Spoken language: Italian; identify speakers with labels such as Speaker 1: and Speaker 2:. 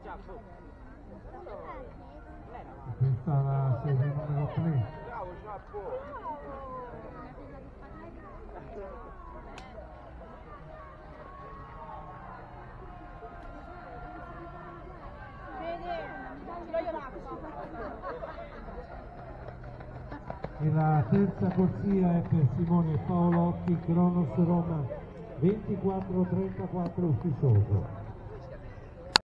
Speaker 1: Questa è la serie numero 3. E la terza corsia è per Simone Paolotti, Cronos Roma 24-34 ufficioso.